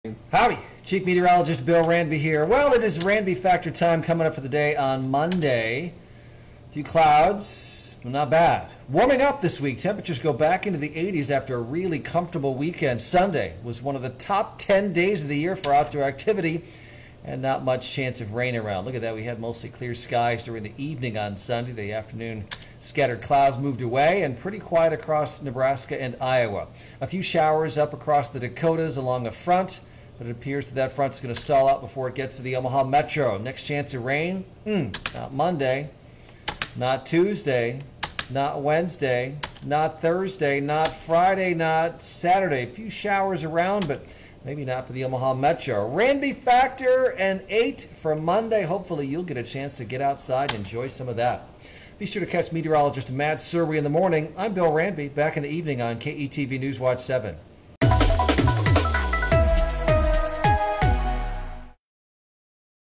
Howdy, Chief Meteorologist Bill Ranby here. Well, it is Ranby Factor time coming up for the day on Monday. A few clouds, well, not bad. Warming up this week. Temperatures go back into the 80s after a really comfortable weekend. Sunday was one of the top 10 days of the year for outdoor activity, and not much chance of rain around. Look at that. We had mostly clear skies during the evening on Sunday. The afternoon, scattered clouds moved away, and pretty quiet across Nebraska and Iowa. A few showers up across the Dakotas along the front, but it appears that front is going to stall out before it gets to the Omaha Metro. Next chance of rain? Not Monday, not Tuesday, not Wednesday, not Thursday, not Friday, not Saturday. A few showers around, but maybe not for the Omaha Metro. Ranby Factor and 8 for Monday. Hopefully you'll get a chance to get outside and enjoy some of that. Be sure to catch meteorologist Matt Serwy in the morning. I'm Bill Ranby, back in the evening on KETV Newswatch 7.